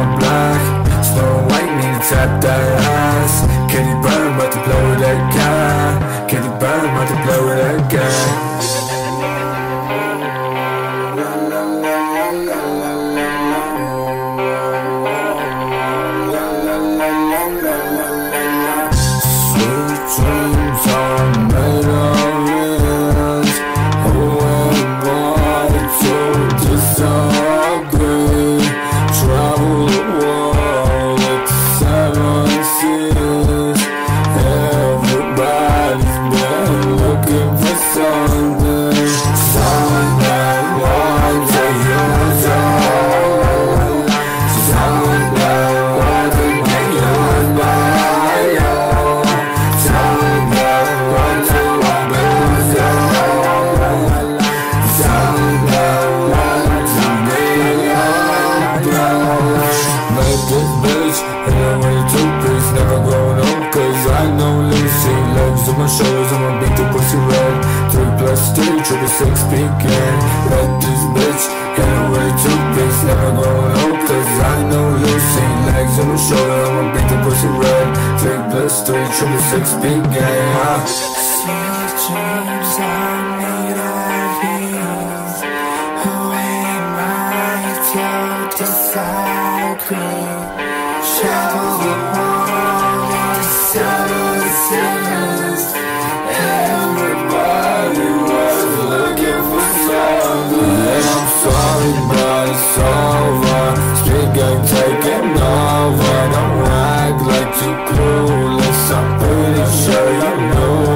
block. Snow White need to tap that ass. Katy Perry about to blow with that guy. Katy Perry about to blow with that guy. Dreams are made of this. Who am I to disagree? Travel the world like the 7 seas. Everybody's been looking for something. Someone that wants a user. Someone that wants to get used by you. Someone that wants to abuse you. Someone that wants to be your bro. Make this bitch in a way two-piece, never growing up, cause I know Lucy. Legs on my shoulders, I'ma beat the pussy red. 3 plus 3, 666 peeking. Make this bitch in a way two-piece, never growing up, cause I know Lucy. Legs on my shoulders, I'ma beat the pussy red. 3 plus 3, 666 peeking. Sweet dreams are made of these. Who am I to disagree? Travel the world in the 7 seas. Everybody was looking for something. And I'm sorry, but it's over. Street gang taking over. Don't act like you clueless, I'm pretty sure you know